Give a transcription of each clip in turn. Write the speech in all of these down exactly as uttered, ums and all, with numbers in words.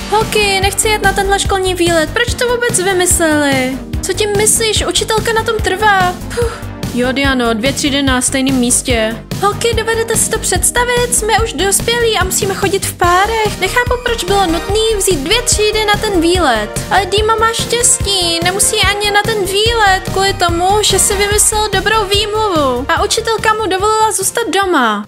Holky, nechci jet na tenhle školní výlet, proč to vůbec vymysleli? Co tím myslíš, učitelka na tom trvá? Puh. Jo, Diano, dvě třídy na stejném místě. Holky, dovedete si to představit? Jsme už dospělí a musíme chodit v párech. Nechápu, proč bylo nutné vzít dvě třídy na ten výlet. Ale Dima má štěstí, nemusí ani na ten výlet kvůli tomu, že si vymyslel dobrou výmluvu. A učitelka mu dovolila zůstat doma.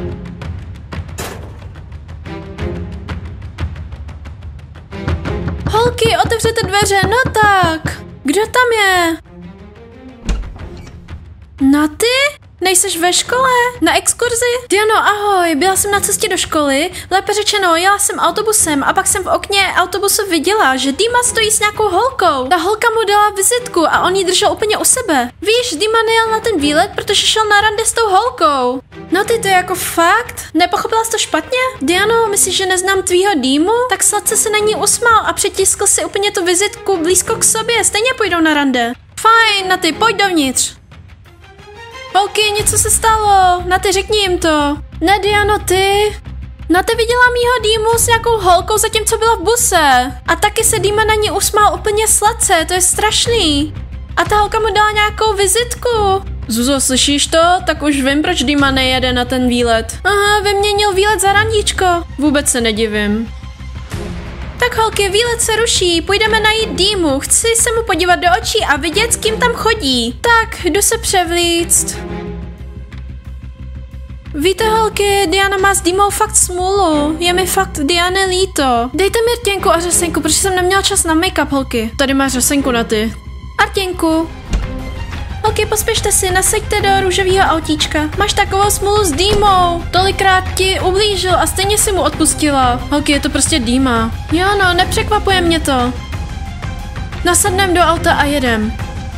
Holky, otevřete dveře, no tak. Kdo tam je? Na ty? Nejseš ve škole? Na exkurzi? Diano, ahoj, byla jsem na cestě do školy, lépe řečeno, jela jsem autobusem a pak jsem v okně autobusu viděla, že Dima stojí s nějakou holkou. Ta holka mu dala vizitku a on ji držel úplně u sebe. Víš, Dima nejel na ten výlet, protože šel na rande s tou holkou. No ty, to je jako fakt? Nepochopila jsi to špatně? Diano, myslíš, že neznám tvýho Dýmu? Tak sladce se na ní usmál a přitiskl si úplně tu vizitku blízko k sobě, stejně půjdou na rande. Fajn, na ty, pojď dovnitř. Holky, něco se stalo, na ty řekni jim to. Ne, Diano, ty. Na ty viděla mýho Dýmu s nějakou holkou, zatímco byla v buse. A taky se Dýma na ní usmál úplně sladce, to je strašný. A ta holka mu dala nějakou vizitku. Zuzo, slyšíš to? Tak už vím, proč Dýma nejede na ten výlet. Aha, vyměnil výlet za randíčko. Vůbec se nedivím. Tak holky, výlet se ruší, půjdeme najít Dýmu, chci se mu podívat do očí a vidět, s kým tam chodí. Tak, jdu se převlíct. Víte holky, Diana má s Dýmou fakt smůlu, je mi fakt Diane líto. Dejte mi rtěnku a řasenku, protože jsem neměla čas na make-up, holky. Tady máš řasenku na ty. A rtěnku. Holky, pospěšte si, nasaďte do růžového autíčka. Máš takovou smůlu s Dýmou. Tolikrát ti ublížil a stejně si mu odpustila. Holky, je to prostě Dýma. Jo no, nepřekvapuje mě to. Nasadnem do auta a jedem.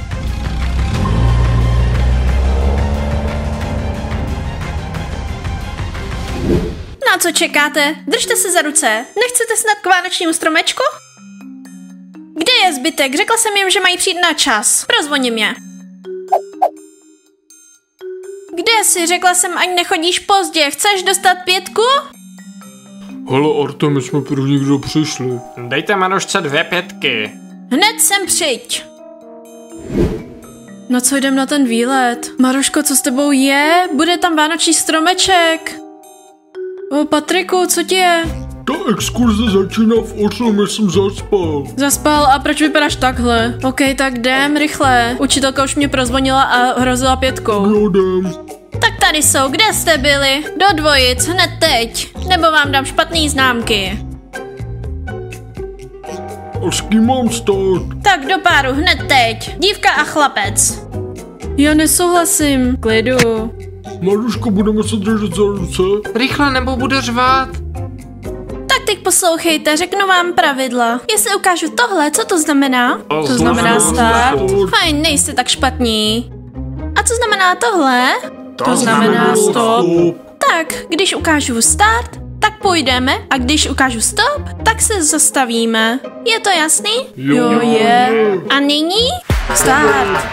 Na co čekáte? Držte se za ruce. Nechcete snad k vánočnímu stromečku? Kde je zbytek? Řekla jsem jim, že mají přijít na čas. Prozvoní mě. Kde jsi? Řekla jsem, ani nechodíš pozdě. Chceš dostat pětku? Hele, Arto, my jsme první, kdo přišli. Dejte Marušce dvě pětky. Hned sem přijď. No co, jdem na ten výlet? Maruško, co s tebou je? Bude tam vánoční stromeček. O, Patriku, co ti je? Ta exkurze začíná v osm, já jsem zaspal. Zaspal a proč vypadáš takhle? OK, tak jdem rychle. Učitelka už mě prozvonila a hrozila pětkou. Jo, jdem. Tak tady jsou, kde jste byli? Do dvojic, hned teď. Nebo vám dám špatný známky. A s kým mám stát? Tak do páru, hned teď. Dívka a chlapec. Já nesouhlasím. Klidu. Maruško, budeme se držet za ruce? Rychle, nebo bude řvát. Tak teď poslouchejte, řeknu vám pravidla. Jestli ukážu tohle, co to znamená? Oh, to znamená start. start. Fajn, nejste tak špatní. A co znamená tohle? To, to znamená stop. stop. Tak, když ukážu start, tak půjdeme a když ukážu stop, tak se zastavíme. Je to jasný? Jo, jo je. A nyní start.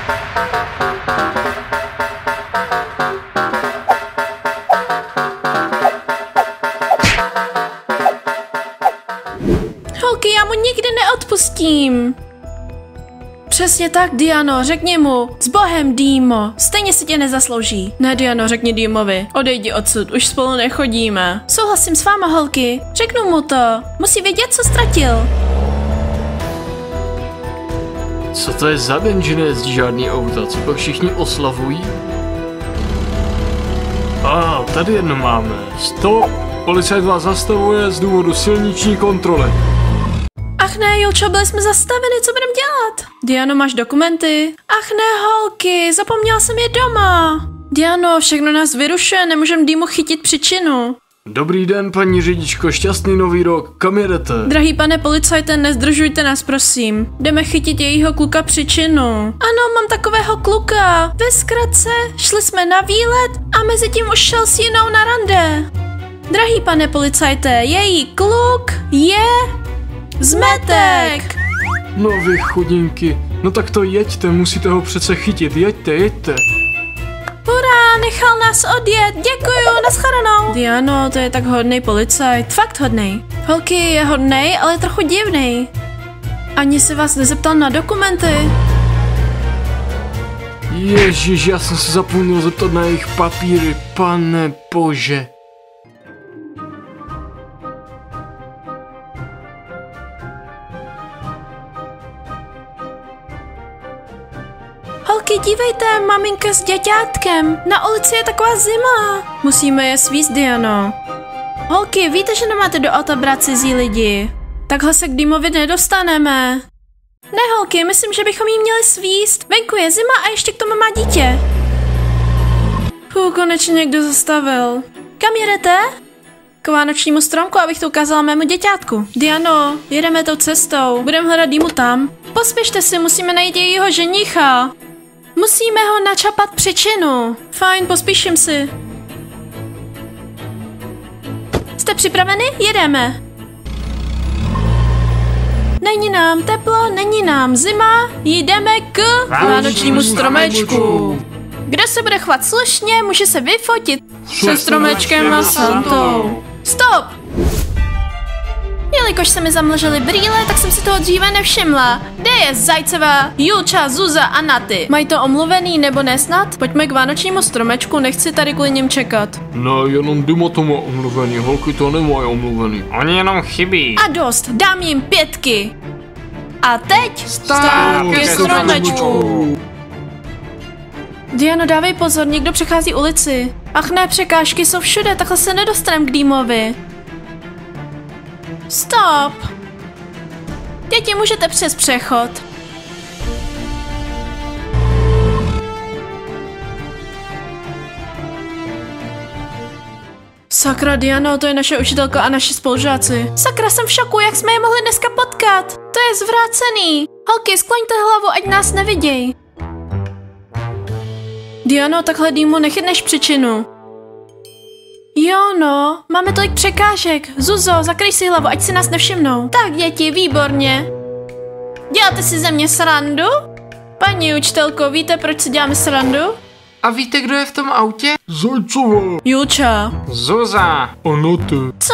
Holky, já mu nikdy neodpustím. Přesně tak, Diano, řekni mu. S Bohem, Dýmo. Stejně si tě nezaslouží. Ne, Diano, řekni Dýmovi. Odejdi odsud, už spolu nechodíme. Souhlasím s váma, holky. Řeknu mu to. Musí vědět, co ztratil. Co to je za den, že nejezdí žádný auta? Co pak všichni oslavují? A ah, tady jedno máme. Stop! Policajt vás zastavuje z důvodu silniční kontroly. Ach ne, Julčo, byli jsme zastaveni, co budeme dělat? Diano, máš dokumenty? Ach ne, holky, zapomněla jsem je doma. Diano, všechno nás vyrušuje, nemůžeme Dýmu chytit příčinu. Dobrý den, paní řidičko, šťastný nový rok, kam jedete? Drahý pane policajte, nezdržujte nás, prosím. Jdeme chytit jejího kluka příčinu. Ano, mám takového kluka. Ve zkratce, šli jsme na výlet a mezi tím už šel s jinou na rande. Drahý pane policajte, její kluk je... Zmetek! No vy chudinky, no tak to jeďte, musíte ho přece chytit, jeďte, jeďte. Hurá! a nechal nás odjet. Děkuju, nashledanou. Diano, to je tak hodnej policajt. Fakt hodnej. Holky, je hodnej, ale trochu divnej. Ani se vás nezeptal na dokumenty. Ježiš, já jsem se zapomněl zeptat na jejich papíry, pane bože. Holky, dívejte, maminka s děťátkem. Na ulici je taková zima. Musíme je svízt, Diano. Holky, víte, že nemáte do auta brát cizí lidi. Takhle se k Dýmovi nedostaneme. Ne, holky, myslím, že bychom jí měli svízt. Venku je zima a ještě k tomu má dítě. Hů, konečně někdo zastavil. Kam jedete? K vánočnímu stromku, abych to ukázala mému děťátku. Diano, jedeme tou cestou. Budeme hledat Dýmu tam. Pospěšte si, musíme najít jejího ženicha. Musíme ho načapat příčinu. Fajn, pospíším si. Jste připraveni? Jedeme. Není nám teplo, není nám zima, jdeme k vánočnímu stromečku. Kdo se bude chovat slušně, může se vyfotit se stromečkem a Santou. Stop! Jelikož se mi zamlžily brýle, tak jsem si toho dříve nevšimla. Kde je Zajceva, Julča, Zuza a Naty? Mají to omluvený nebo nesnad? Pojďme k vánočnímu stromečku, nechci tady kvůli něm čekat. Ne, jenom Dima to má omluvený, holky to nemají omluvený. Oni jenom chybí. A dost, dám jim pětky. A teď Stát ke stromečku. Diano, dávej pozor, někdo přechází ulici. Ach ne, překážky jsou všude, takhle se nedostanem k Dýmovi. Stop! Děti, můžete přes přechod. Sakra, Diano, to je naše učitelka a naši spolužáci. Sakra, jsem v šoku, jak jsme je mohli dneska potkat. To je zvrácený. Holky, skloňte hlavu, ať nás neviděj. Diano, takhle Dýmu nechytneš příčinu. Jo no, máme tolik překážek. Zuzo, zakryj si hlavu, ať si nás nevšimnou. Tak děti, výborně. Děláte si ze mě srandu? Paní učitelko, víte, proč si děláme srandu? A víte, kdo je v tom autě? Zajcová. Julča. Zuza. A Naty. Co?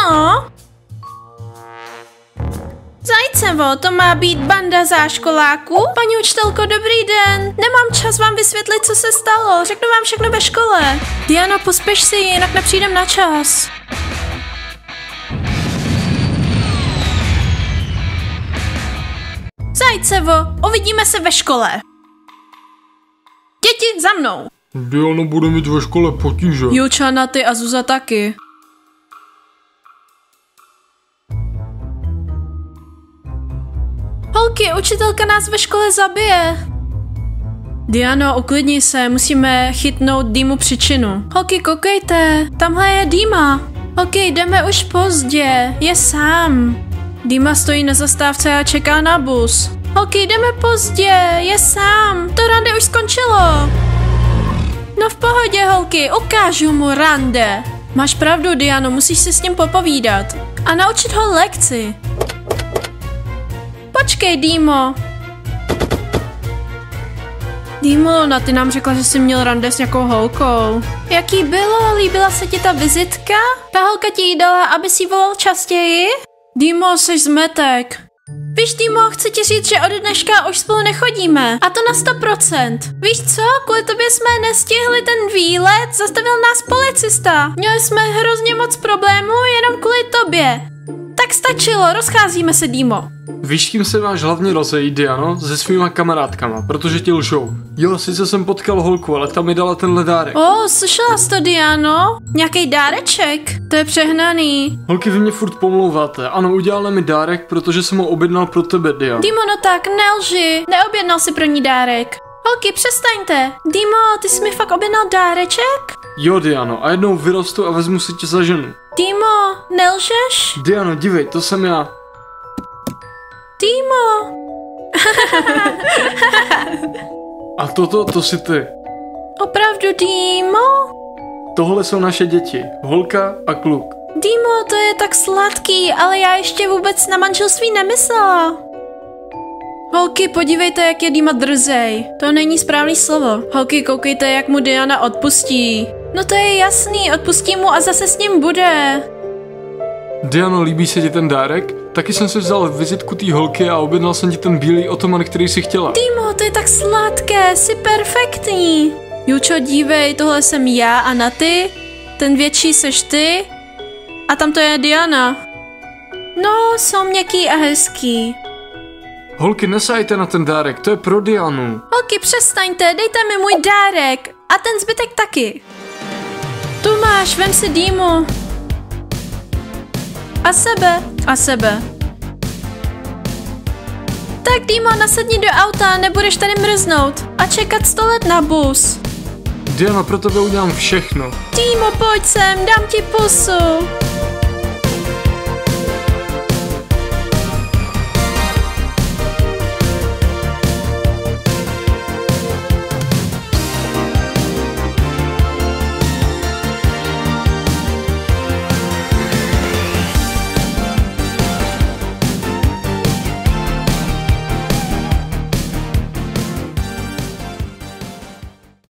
Zajcevo, to má být banda záškoláků? Paní učitelko, dobrý den. Nemám čas vám vysvětlit, co se stalo. Řeknu vám všechno ve škole. Diana, pospěš si, jinak nepřijdem na čas. Zajcevo, uvidíme se ve škole. Děti, za mnou. Diana bude mít ve škole potíže. Julča, Naty a Zuza taky. Holky, učitelka nás ve škole zabije. Diano, uklidni se, musíme chytnout Dýmu příčinu. Holky, koukejte, tamhle je Dýma. Holky, jdeme už pozdě, je sám. Dýma stojí na zastávce a čeká na bus. Holky, jdeme pozdě, je sám, to rande už skončilo. No v pohodě, holky, ukážu mu rande. Máš pravdu, Diano, musíš si s ním popovídat. A naučit ho lekci. Počkej, Dýmo. Dýmo, Naty nám řekla, že jsi měl rande s nějakou holkou. Jaký bylo? Líbila se ti ta vizitka? Ta holka ti jí dala, aby si volal častěji? Dýmo, jsi zmetek. Víš, Dýmo, chci ti říct, že od dneška už spolu nechodíme. A to na sto procent. Víš co? Kvůli tobě jsme nestihli ten výlet, zastavil nás policista. Měli jsme hrozně moc problémů jenom kvůli tobě. Tak stačilo, rozcházíme se, Dýmo. Víš, kým se máš hlavně rozejít, Diano? Se svýma kamarádkama, protože ti lžou. Jo, sice jsem potkal holku, ale ta mi dala tenhle dárek. O, oh, slyšela jsi to, Diano? Nějaký dáreček? To je přehnaný. Holky, vy mě furt pomlouváte. Ano, udělala mi dárek, protože jsem ho objednal pro tebe, Diano. Dýmo, no tak, nelži. Neobjednal si pro ní dárek. Holky, přestaňte. Dýmo, ty jsi mi fakt objednal dáreček? Jo, Diano, a jednou vyrostu a vezmu si tě za ženu. Dýmo, nelžeš? Diano, dívej, to jsem já. Dýmo. A toto, to jsi ty. Opravdu, Dýmo? Tohle jsou naše děti, holka a kluk. Dýmo, to je tak sladký, ale já ještě vůbec na manželství nemyslela. Holky, podívejte, jak je Dima drzej. To není správný slovo. Holky, koukejte, jak mu Diana odpustí. No to je jasný, odpustí mu a zase s ním bude. Diano, líbí se ti ten dárek? Taky jsem si vzal vizitku té holky a objednal jsem ti ten bílý otoman, který si chtěla. Dimo, to je tak sladké, jsi perfektní. Jučo, dívej, tohle jsem já a na ty. Ten větší seš ty. A tam to je Diana. No, jsou měkký a hezký. Holky, nesajte na ten dárek, to je pro Dianu. Holky, přestaňte, dejte mi můj dárek. A ten zbytek taky. Tu máš, vem si Dýmu. A sebe. A sebe. Tak Dýmo, nasedni do auta, nebudeš tady mrznout. A čekat sto let na bus. Diano, pro tebe udělám všechno. Dýmo, pojď sem, dám ti pusu.